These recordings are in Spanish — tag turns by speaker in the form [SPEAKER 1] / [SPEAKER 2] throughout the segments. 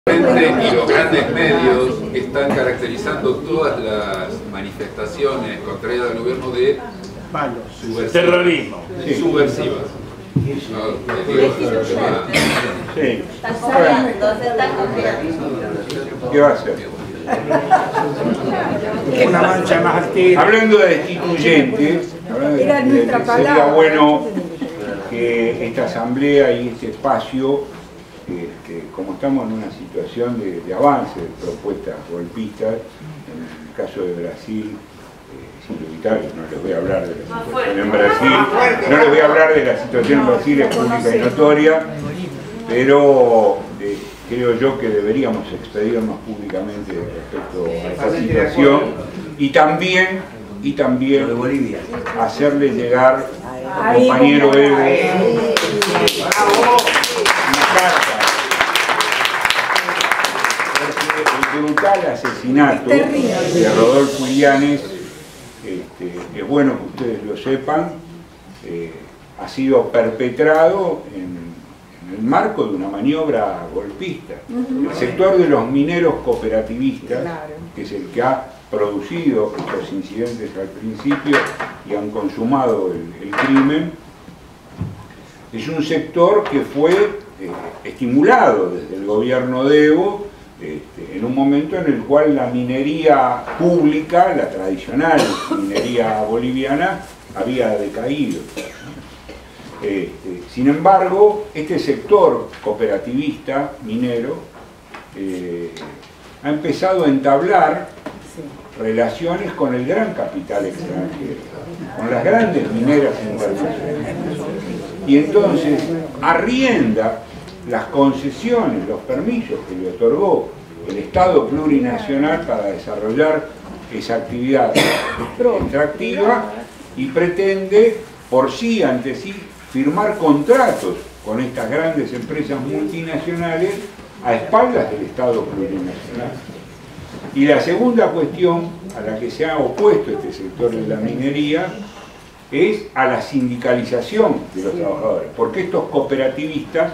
[SPEAKER 1] Y los grandes medios están caracterizando todas las manifestaciones contrarias al gobierno de
[SPEAKER 2] terrorismo,
[SPEAKER 1] subversivas.
[SPEAKER 3] Sí.
[SPEAKER 4] Están copiando, se están copiando.
[SPEAKER 3] ¿Qué va a hacer?
[SPEAKER 2] una mancha más activa.
[SPEAKER 3] Hablando de destituyentes, sería bueno que esta asamblea y este espacio, como estamos en una situación de avance de propuestas golpistas, en el caso de Brasil, es inevitable, no les voy a hablar de la situación en Brasil, no les voy a hablar de la situación en Brasil, es pública y notoria, pero creo yo que deberíamos expedirnos públicamente respecto a esta situación y también hacerle llegar al compañero Evo una carta. Porque el brutal asesinato de Rodolfo Illanes, es bueno que ustedes lo sepan, ha sido perpetrado en el marco de una maniobra golpista. El sector de los mineros cooperativistas, que es el que ha producido estos incidentes al principio y han consumado el crimen, es un sector que fue estimulado desde el gobierno de Evo en un momento en el cual la minería pública, la tradicional minería boliviana, había decaído. Sin embargo, este sector cooperativista minero ha empezado a entablar relaciones con el gran capital extranjero, con las grandes mineras internacionales. Y entonces arrienda las concesiones, los permisos que le otorgó el Estado plurinacional para desarrollar esa actividad extractiva y pretende por sí ante sí firmar contratos con estas grandes empresas multinacionales a espaldas del Estado plurinacional. Y la segunda cuestión a la que se ha opuesto este sector de la minería es a la sindicalización de los trabajadores, porque estos cooperativistas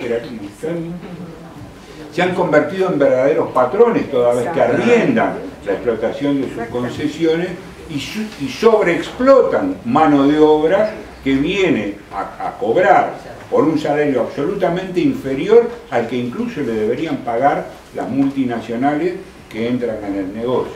[SPEAKER 3] se han convertido en verdaderos patrones toda vez que arriendan la explotación de sus concesiones y sobreexplotan mano de obra que viene a cobrar por un salario absolutamente inferior al que incluso le deberían pagar las multinacionales que entran en el negocio.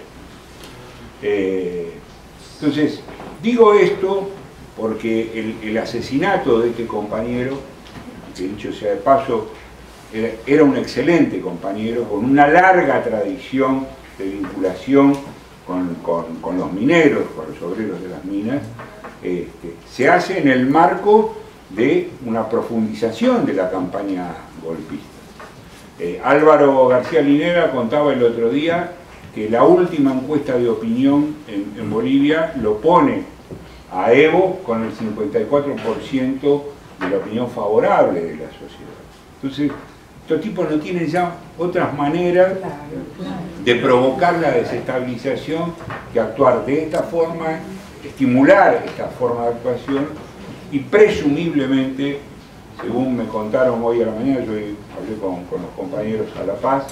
[SPEAKER 3] Entonces, digo esto porque el asesinato de este compañero, que dicho sea de paso, era un excelente compañero con una larga tradición de vinculación con los mineros, con los obreros de las minas, se hace en el marco de una profundización de la campaña golpista. Álvaro García Linera contaba el otro día que la última encuesta de opinión en Bolivia lo pone a Evo con el 54% de la opinión favorable de la sociedad. Entonces, estos tipos no tienen ya otras maneras de provocar la desestabilización que actuar de esta forma, estimular esta forma de actuación y presumiblemente, según me contaron hoy a la mañana, yo hablé con los compañeros a La Paz,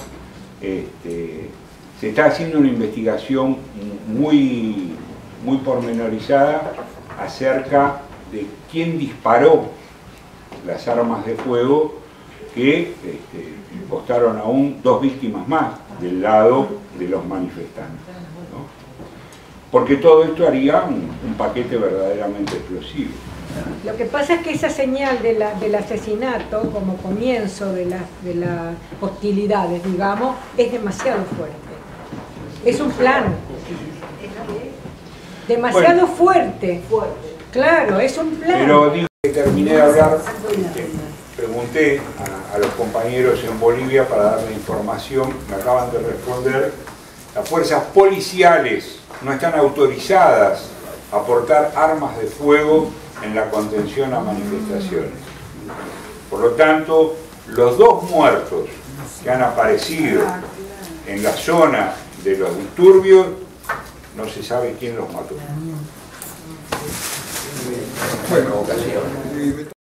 [SPEAKER 3] se está haciendo una investigación muy pormenorizada acerca de quién disparó las armas de fuego que costaron aún 2 víctimas más del lado de los manifestantes, ¿no? Porque todo esto haría un paquete verdaderamente explosivo.
[SPEAKER 5] Lo que pasa es que esa señal del asesinato, como comienzo de las hostilidades, digamos, es demasiado fuerte. Es un plan. Demasiado fuerte. Claro, es un plan.
[SPEAKER 3] Pero digo que terminé de hablar, pregunté a los compañeros en Bolivia para darle información, me acaban de responder, las fuerzas policiales no están autorizadas a portar armas de fuego en la contención a manifestaciones. Por lo tanto, los 2 muertos que han aparecido en la zona de los disturbios, no se sabe quién los mató.
[SPEAKER 1] Fue provocación.